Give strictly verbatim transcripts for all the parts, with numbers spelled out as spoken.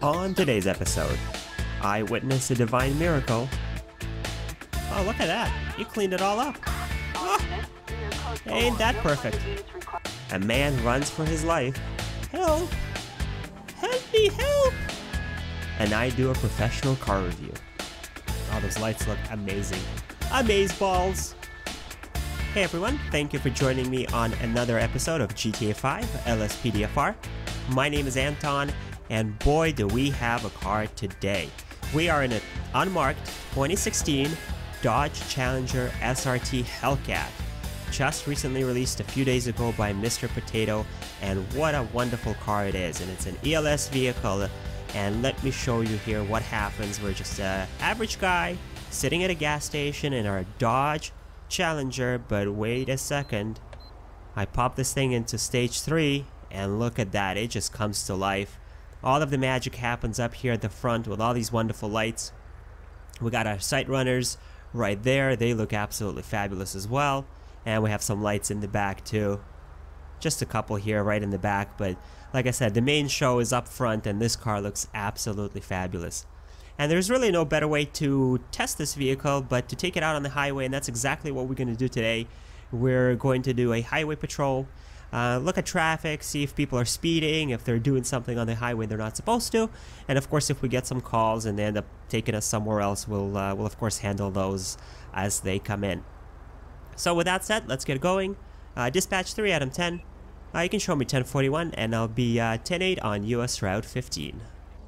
On today's episode, I witnessed a divine miracle. Oh, look at that. You cleaned it all up. Oh, ain't that perfect? A man runs for his life. Help! Help me, help! And I do a professional car review. Oh, those lights look amazing. Amazeballs! Hey everyone, thank you for joining me on another episode of G T A five L S P D F R. My name is Anton, and boy do we have a car today. We are in an unmarked twenty sixteen Dodge Challenger S R T Hellcat. Just recently released a few days ago by Mister Potato, and what a wonderful car it is. And it's an E L S vehicle, and let me show you here what happens. We're just an average guy sitting at a gas station in our Dodge Challenger, but wait a second. I pop this thing into stage three, and look at that, it just comes to life. All of the magic happens up here at the front with all these wonderful lights. We got our sight runners right there, they look absolutely fabulous as well. And we have some lights in the back too. Just a couple here right in the back, but like I said, the main show is up front, and this car looks absolutely fabulous. And there's really no better way to test this vehicle but to take it out on the highway, and that's exactly what we're going to do today. We're going to do a highway patrol, uh, look at traffic, see if people are speeding, if they're doing something on the highway they're not supposed to, and of course if we get some calls and they end up taking us somewhere else, we'll, uh, we'll of course handle those as they come in. So with that said, let's get going. Uh, dispatch three Adam ten, uh, you can show me ten forty-one, and I'll be uh, ten eight on U S Route fifteen.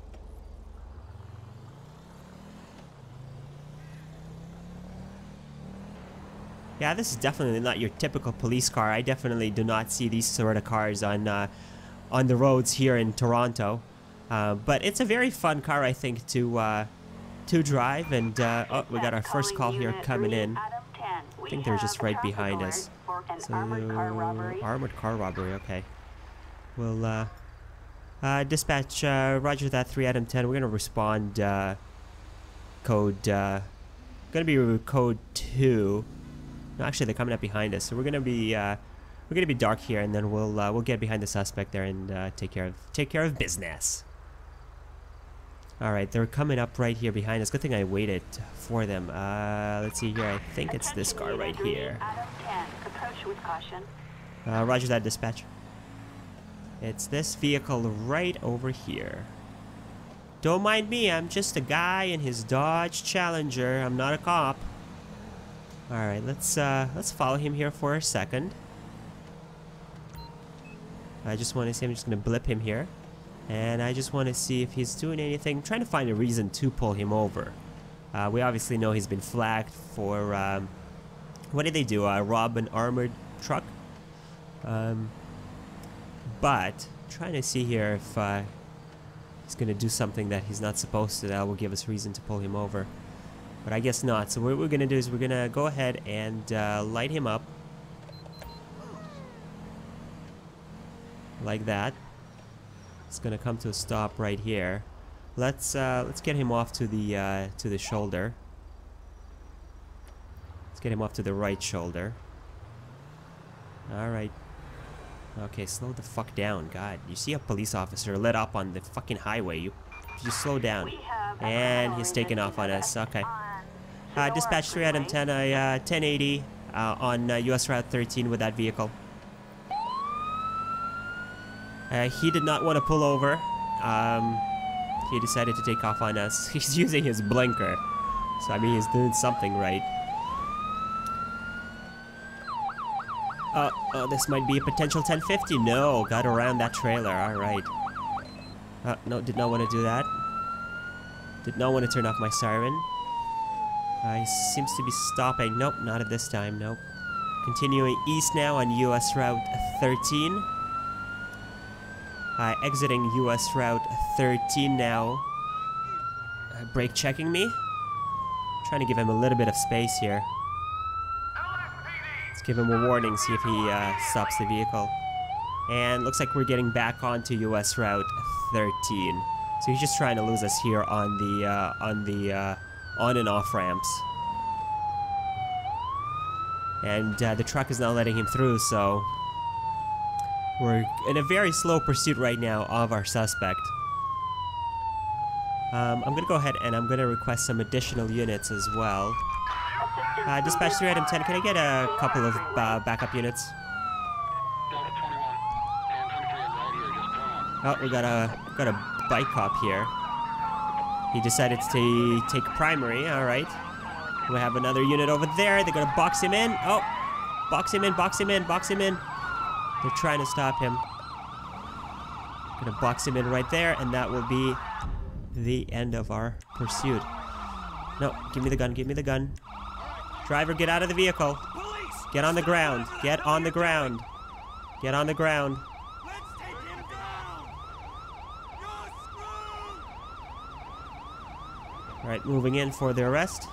Yeah, this is definitely not your typical police car. I definitely do not see these sort of cars on uh, on the roads here in Toronto. Uh, but it's a very fun car, I think, to uh, to drive. And uh, oh, we got our first call here coming in. I think they're just right behind us. So, armored car robbery. Okay. We'll uh, uh, dispatch. Uh, Roger that. three Adam ten. We're gonna respond. Uh, code. Uh, gonna be code two. No, actually, they're coming up behind us, so we're gonna be uh, we're gonna be dark here, and then we'll uh, we'll get behind the suspect there and uh, take care of take care of business. All right, they're coming up right here behind us. Good thing I waited for them. Uh, let's see here. I think it's this car right here. Uh, Roger that, dispatch. It's this vehicle right over here. Don't mind me. I'm just a guy in his Dodge Challenger. I'm not a cop. All right, let's uh, let's follow him here for a second. I just want to see. I'm just gonna blip him here, and I just want to see if he's doing anything. I'm trying to find a reason to pull him over. Uh, we obviously know he's been flagged for um, what did they do? Uh, rob an armored truck. Um, but trying to see here if uh, he's gonna do something that he's not supposed to. That will give us reason to pull him over. But I guess not. So what we're going to do is we're going to go ahead and uh, light him up. Like that. It's going to come to a stop right here. Let's uh, let's get him off to the uh, to the shoulder. Let's get him off to the right shoulder. All right. Okay, slow the fuck down. God, you see a police officer lit up on the fucking highway. You just slow down. And he's taking off on us. Okay. Uh, dispatch three Adam ten, uh, ten eighty uh, on uh, U S Route thirteen with that vehicle. Uh, he did not want to pull over. Um, he decided to take off on us. He's using his blinker. So, I mean, he's doing something right. Uh, oh, this might be a potential ten fifty. No, got around that trailer. Alright. Uh, no, did not want to do that. Did not want to turn off my siren. Uh, he seems to be stopping. Nope, not at this time. Nope. Continuing east now on U S Route thirteen. Uh, exiting U S Route thirteen now. Uh, brake checking me. Trying to give him a little bit of space here. Let's give him a warning, see if he uh, stops the vehicle. And looks like we're getting back onto U S Route thirteen. So he's just trying to lose us here on the uh, on the uh, on and off ramps. And uh, the truck is not letting him through, so we're in a very slow pursuit right now of our suspect. Um, I'm gonna go ahead and I'm gonna request some additional units as well. Uh, dispatch three item ten, can I get a couple of uh, backup units? Oh, we got a got a bike cop here. He decided to take primary. All right. We have another unit over there. They're gonna box him in. Oh, box him in, box him in, box him in. They're trying to stop him. Gonna box him in right there, and that will be the end of our pursuit. No, give me the gun, give me the gun. Driver, get out of the vehicle. Get on the ground. Get on the ground. Get on the ground. All right, moving in for the arrest.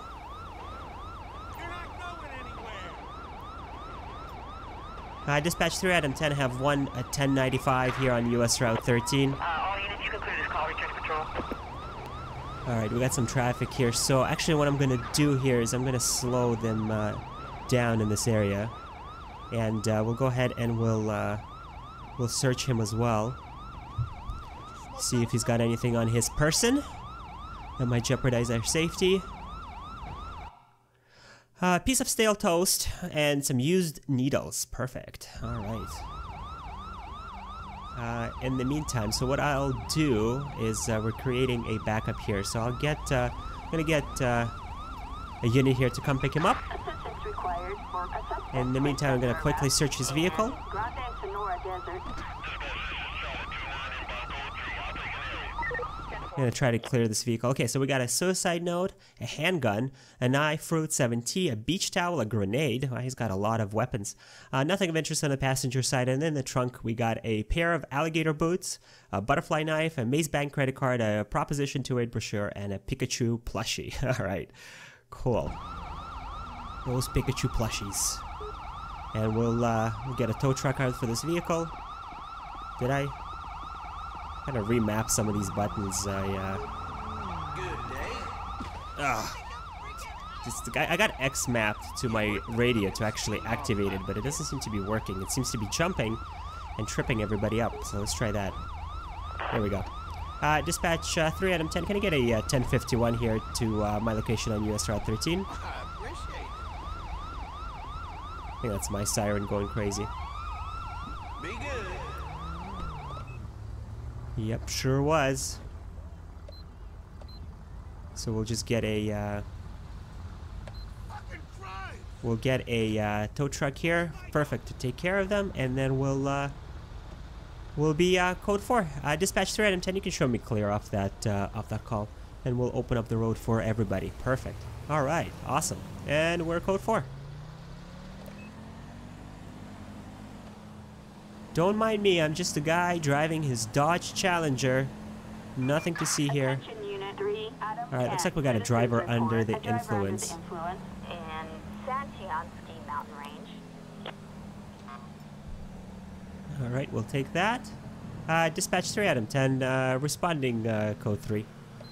Uh, dispatch three item ten, have one at ten ninety-five here on U S Route thirteen. Uh, all units, you can clear this call, return to patrol. Alright, we got some traffic here. So actually what I'm going to do here is I'm going to slow them uh, down in this area. And uh, we'll go ahead and we'll, uh, we'll search him as well. See if he's got anything on his person that might jeopardize our safety. A uh, piece of stale toast and some used needles. Perfect. All right. Uh, in the meantime, so what I'll do is uh, we're creating a backup here. So I'll get, uh, I'm gonna get uh, a unit here to come pick him up. In the meantime, I'm gonna quickly search his vehicle. I'm gonna try to clear this vehicle. Okay, so we got a suicide note, a handgun, a knife, fruit, seven T, a beach towel, a grenade. Well, he's got a lot of weapons. Uh, nothing of interest on the passenger side. And in the trunk, we got a pair of alligator boots, a butterfly knife, a Maze Bank credit card, a Proposition two eight brochure, and a Pikachu plushie. All right, cool. Those Pikachu plushies. And we'll, uh, we'll get a tow truck out for this vehicle. Did I? Kind of remap some of these buttons. I, uh... Good day. Ugh. Just, I got X mapped to my radio to actually activate it, but it doesn't seem to be working. It seems to be jumping and tripping everybody up. So let's try that. There we go. Uh, dispatch uh, three item ten. Can I get a uh, ten fifty-one here to uh, my location on U S Route thirteen? I think that's my siren going crazy. Be good. Yep, sure was. So we'll just get a, uh, we'll get a uh, tow truck here, perfect, to take care of them, and then we'll, uh, we'll be uh, code four. Uh, dispatch three item ten. You can show me clear off that, uh, off that call, and we'll open up the road for everybody. Perfect. All right, awesome, and we're code four. Don't mind me, I'm just a guy driving his Dodge Challenger. Nothing to see here. Alright, looks like we got a driver under the influence. In Santiansky Mountain Range. Alright, we'll take that. Uh, dispatch three item ten, uh, responding uh, code three.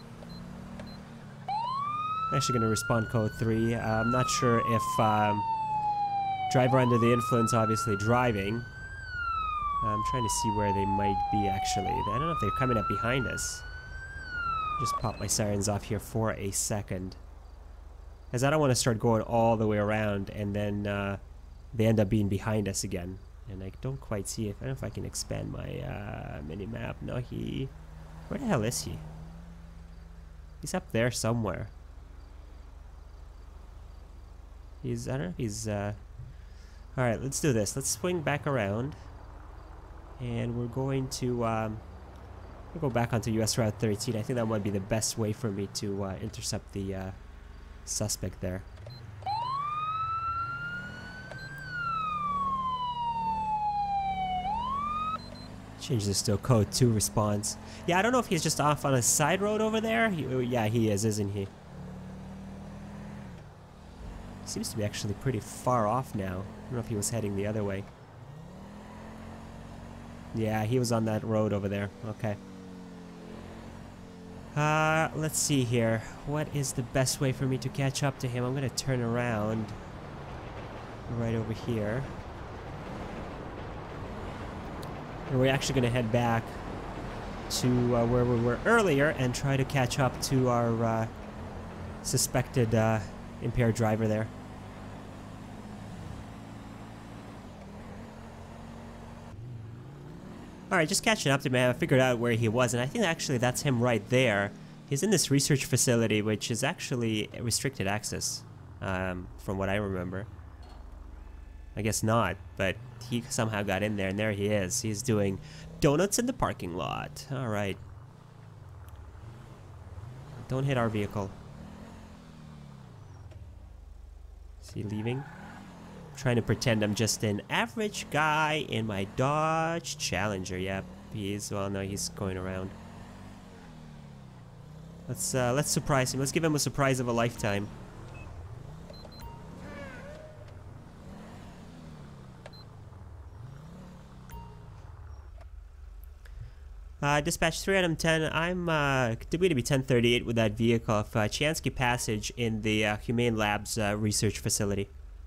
I'm actually going to respond code three. Uh, I'm not sure if um, driver under the influence, obviously driving. I'm trying to see where they might be, actually. I don't know if they're coming up behind us. Just pop my sirens off here for a second. As I don't want to start going all the way around and then uh, they end up being behind us again. And I don't quite see if I don't know if I can expand my uh, mini-map. No, he... Where the hell is he? He's up there somewhere. He's... I don't know if he's... Uh... Alright, let's do this. Let's swing back around. And we're going to um, we'll go back onto U S Route thirteen. I think that might be the best way for me to uh, intercept the uh, suspect there. Change this to a code two response. Yeah, I don't know if he's just off on a side road over there. He, yeah, he is, isn't he? Seems to be actually pretty far off now. I don't know if he was heading the other way. Yeah, he was on that road over there. Okay. Uh, let's see here. What is the best way for me to catch up to him? I'm gonna turn around right over here. And we're actually gonna head back to uh, where we were earlier and try to catch up to our uh, suspected uh, impaired driver there. Alright, just catching up to him. I figured out where he was, and I think actually that's him right there. He's in this research facility, which is actually restricted access, um, from what I remember. I guess not, but he somehow got in there, and there he is. He's doing donuts in the parking lot. Alright. Don't hit our vehicle. Is he leaving? Trying to pretend I'm just an average guy in my Dodge Challenger. Yep, he is. Well, no, he's going around. Let's uh, let's surprise him. Let's give him a surprise of a lifetime. Uh, dispatch three Adam ten. I'm uh, going to be ten thirty-eight with that vehicle of uh, Chansky Passage in the uh, Humane Labs uh, research facility.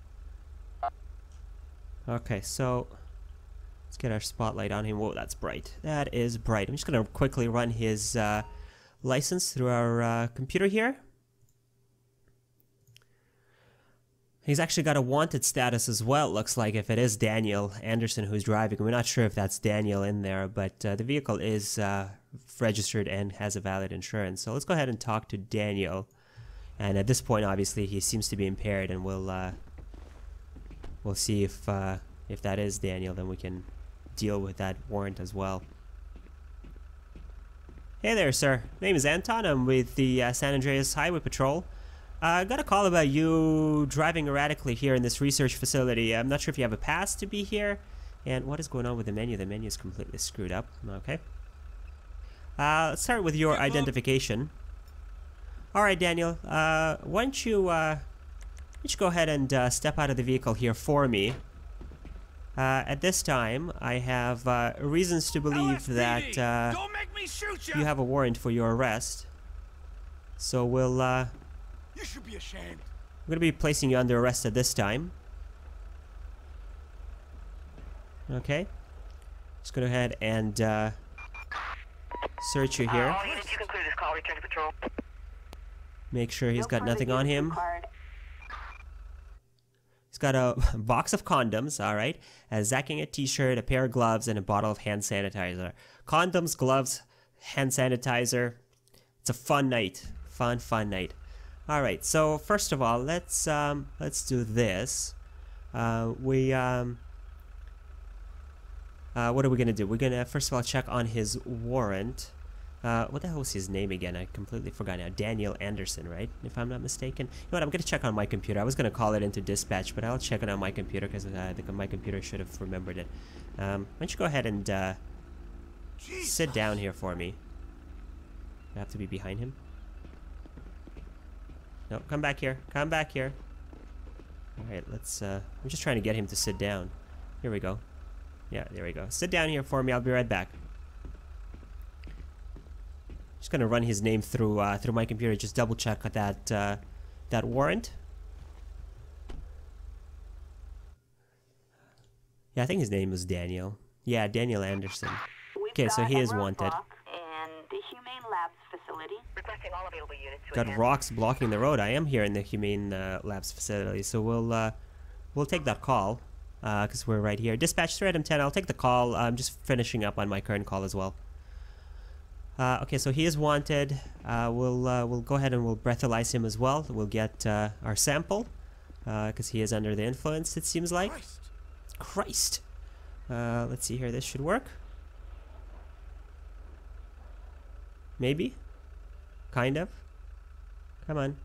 Okay, so let's get our spotlight on him. Whoa, that's bright. That is bright. I'm just going to quickly run his uh, license through our uh, computer here. He's actually got a wanted status as well, looks like, if it is Daniel Anderson who's driving. We're not sure if that's Daniel in there, but uh, the vehicle is uh, registered and has a valid insurance. So let's go ahead and talk to Daniel. And at this point, obviously, he seems to be impaired, and we'll uh, we'll see if uh, if that is Daniel, then we can deal with that warrant as well. Hey there, sir. My name is Anton. I'm with the uh, San Andreas Highway Patrol. I uh, got a call about you driving erratically here in this research facility. I'm not sure if you have a pass to be here. And what is going on with the menu? The menu is completely screwed up. Okay. Uh, let's start with your identification. Alright, Daniel. Uh, why don't you, uh, why don't you go ahead and uh, step out of the vehicle here for me. Uh, at this time, I have uh, reasons to believe that uh, Don't make me shoot you have a warrant for your arrest. So we'll... Uh, You should be ashamed. I'm going to be placing you under arrest at this time. Okay. Just go ahead and uh, search you here. Uh, all units, you conclude this call. Return to patrol. Make sure he's No got further nothing on units him. required. He's got a box of condoms, alright. A Zacking t-shirt, a pair of gloves, and a bottle of hand sanitizer. Condoms, gloves, hand sanitizer. It's a fun night. Fun, fun night. Alright, so first of all, let's um, let's do this. Uh, we um, uh, what are we gonna do? We're gonna first of all check on his warrant. Uh, what the hell was his name again? I completely forgot now. Daniel Anderson, right? If I'm not mistaken. You know what? I'm gonna check on my computer. I was gonna call it into dispatch, but I'll check it on my computer because uh, I think my computer should have remembered it. Um, why don't you go ahead and uh, sit down here for me? I have to be behind him. No, come back here. Come back here. Alright, let's, uh... I'm just trying to get him to sit down. Here we go. Yeah, there we go. Sit down here for me. I'll be right back. Just gonna run his name through, uh, through my computer. Just double check that, uh, that warrant. Yeah, I think his name was Daniel. Yeah, Daniel Anderson. Okay, so he is wanted. And the Humane Labs facility. Requesting all available units to Got attend. rocks blocking the road. I am here in the Humane uh, Labs facility, so we'll uh, we'll take that call because uh, we're right here. Dispatch three Adam ten. I'll take the call. I'm just finishing up on my current call as well. Uh, okay, so he is wanted. Uh, we'll uh, we'll go ahead and we'll breathalyze him as well. We'll get uh, our sample because uh, he is under the influence. It seems like. Christ. Christ. Uh, let's see here. This should work. Maybe. Kind of. Come on. You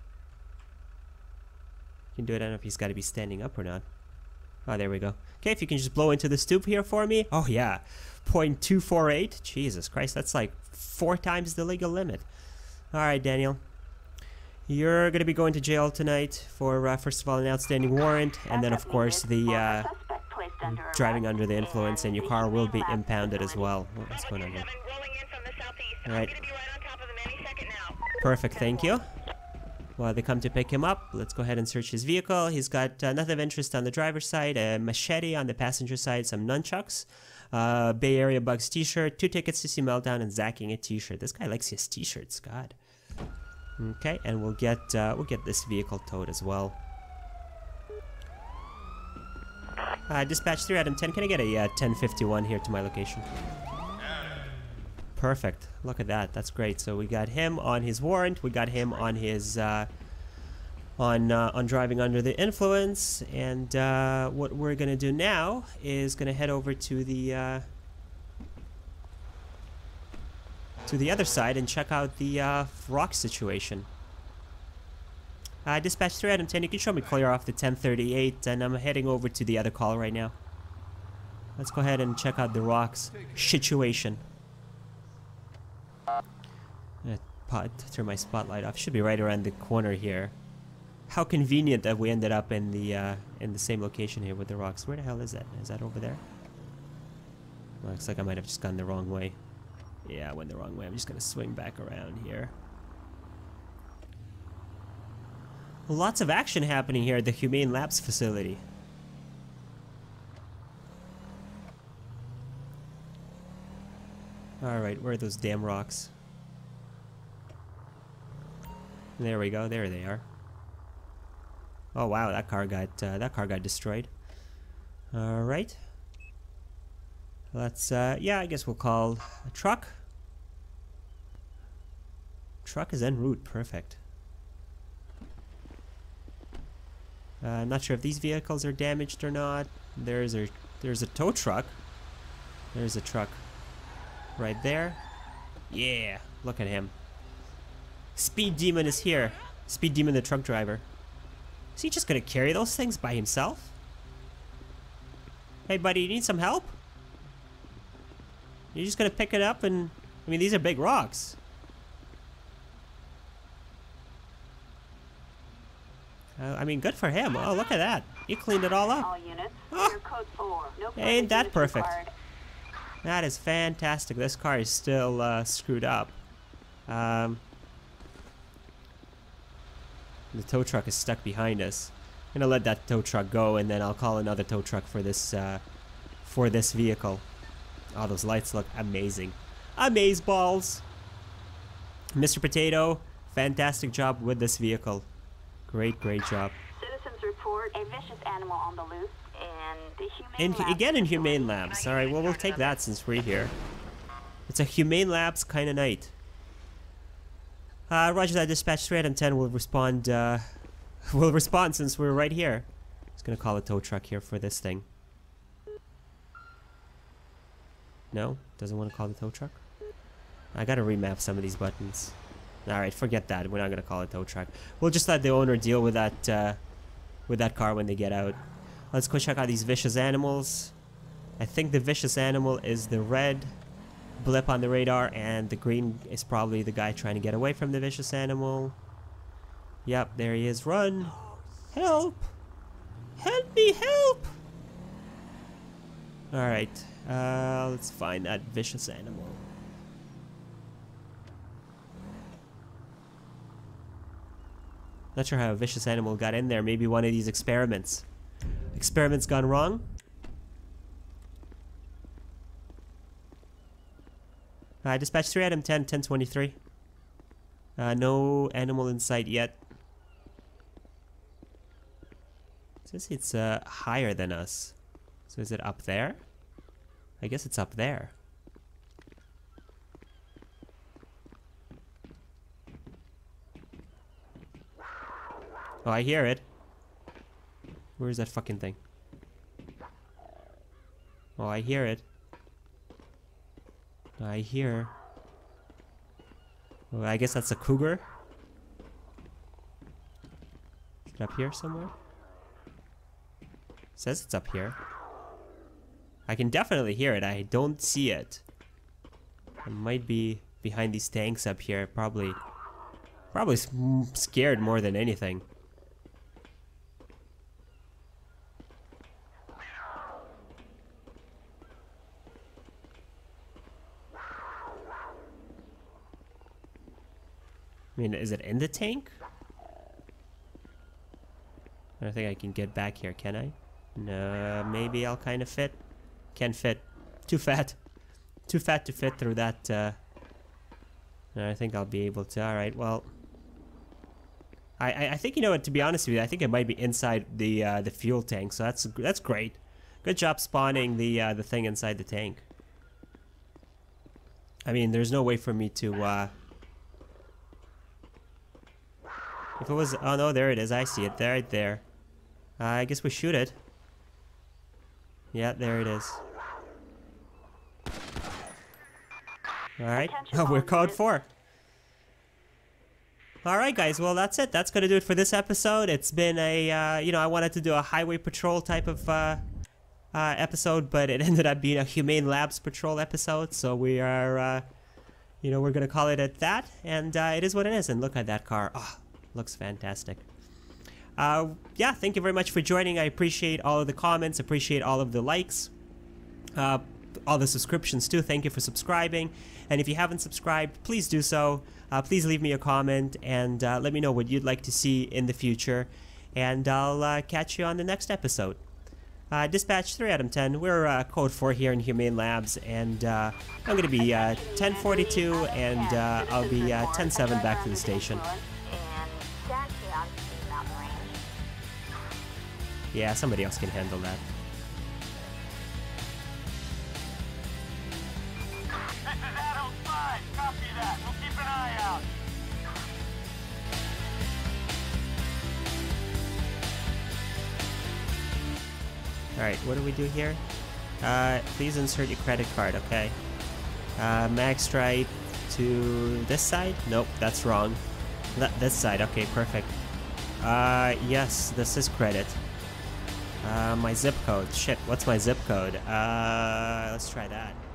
can do it. I don't know if he's got to be standing up or not. Oh, there we go. Okay, if you can just blow into the stoop here for me. Oh, yeah. point two four eight. Jesus Christ, that's like four times the legal limit. All right, Daniel. You're going to be going to jail tonight for, uh, first of all, an outstanding warrant. And then, of course, the uh, driving under the influence. And your car will be impounded as well. What's going on here? All right. Perfect, thank you. While they come to pick him up, let's go ahead and search his vehicle. He's got uh, nothing of interest on the driver's side, a machete on the passenger side, some nunchucks, uh, Bay Area Bugs t-shirt, two tickets to see Meltdown, and Zacking a t-shirt. This guy likes his t-shirts, God. Okay, and we'll get uh, we'll get this vehicle towed as well. Uh, dispatch three, Adam ten, can I get a uh, ten fifty-one here to my location? Perfect. Look at that. That's great. So we got him on his warrant. We got him on his uh, on uh, on driving under the influence. And uh, what we're gonna do now is gonna head over to the uh, to the other side and check out the uh, rock situation. Uh, dispatch three, Adam ten. You can show me clear off the ten thirty-eight, and I'm heading over to the other call right now. Let's go ahead and check out the rocks situation. I'm gonna turn my spotlight off. Should be right around the corner here. How convenient that we ended up in the uh, in the same location here with the rocks. Where the hell is that? Is that over there? Looks like I might have just gone the wrong way. Yeah, I went the wrong way. I'm just gonna swing back around here. Lots of action happening here at the Humane Labs facility. Alright, where are those damn rocks? There we go, there they are. Oh wow, that car got uh, that car got destroyed. Alright. Let's uh yeah, I guess we'll call a truck. Truck is en route, perfect. Uh, not sure if these vehicles are damaged or not. There's a there's a tow truck. There's a truck right there. Yeah, look at him. Speed Demon is here. Speed Demon, the truck driver. Is he just gonna carry those things by himself? Hey buddy, you need some help? You're just gonna pick it up and... I mean, these are big rocks. Uh, I mean, good for him. Oh, look at that. He cleaned it all up. All units, Oh. code four. No Ain't that units perfect? required. That is fantastic. This car is still uh, screwed up. Um, the tow truck is stuck behind us. I'm gonna let that tow truck go, and then I'll call another tow truck for this uh, for this vehicle. Oh, those lights look amazing. Amaze balls. Mister Potato, fantastic job with this vehicle. Great, great job. Citizens report a vicious animal on the loose and the Humane In, Labs again in facility. Humane Labs. Alright, well, we'll take that since we're here. It's a Humane Labs kind of night. Uh, Roger that, dispatch three Adam ten will respond, uh, will respond since we're right here. Just gonna call a tow truck here for this thing. No? Doesn't want to call the tow truck? I gotta remap some of these buttons. Alright, forget that. We're not gonna call it tow truck. We'll just let the owner deal with that, uh, with that car when they get out. Let's go check out these vicious animals. I think the vicious animal is the red blip on the radar, and the green is probably the guy trying to get away from the vicious animal. Yep, there he is. Run! Help! Help me, help! Alright, uh, let's find that vicious animal. Not sure how a vicious animal got in there. Maybe one of these experiments. Experiments gone wrong? Uh, dispatch three Adam ten, ten twenty-three. Uh, no animal in sight yet. It says it's uh, higher than us. So is it up there? I guess it's up there. Oh, I hear it. Where is that fucking thing? Oh, I hear it. I hear. Well, I guess that's a cougar. Is it up here somewhere? It says it's up here. I can definitely hear it. I don't see it. It might be behind these tanks up here. Probably, probably scared more than anything. I mean, is it in the tank? I don't think I can get back here, can I? No, maybe I'll kind of fit. Can't fit. Too fat. Too fat to fit through that. Uh, no, I think I'll be able to. Alright, well. I, I, I think, you know what, to be honest with you, I think it might be inside the uh, the fuel tank, so that's that's great. Good job spawning the, uh, the thing inside the tank. I mean, there's no way for me to... Uh, if it was... Oh, no, there it is. I see it. There, right there. Uh, I guess we shoot it. Yeah, there it is. Alright. Oh, we're code four. Alright, guys. Well, that's it. That's going to do it for this episode. It's been a, uh, you know, I wanted to do a highway patrol type of uh, uh, episode, but it ended up being a Humane Labs patrol episode. So we are, uh, you know, we're going to call it at that. And uh, it is what it is. And look at that car. Oh, looks fantastic. Uh, yeah, thank you very much for joining. I appreciate all of the comments, appreciate all of the likes, uh, all the subscriptions too. Thank you for subscribing. And if you haven't subscribed, please do so. Uh, please leave me a comment and uh, let me know what you'd like to see in the future. And I'll uh, catch you on the next episode. Uh, Dispatch three out of ten. We're uh, code four here in Humane Labs. And uh, I'm going to be uh, ten forty-two and uh, I'll be uh, ten seven back to the station. Yeah, somebody else can handle that. This is Adam five. Copy that. We'll keep an eye out. Alright, what do we do here? Uh, please insert your credit card, okay. Uh, Mag Stripe to this side? Nope, that's wrong. Th this side, okay, perfect. Uh, yes, this is credit. Uh, my zip code. Shit, what's my zip code? Uh, let's try that.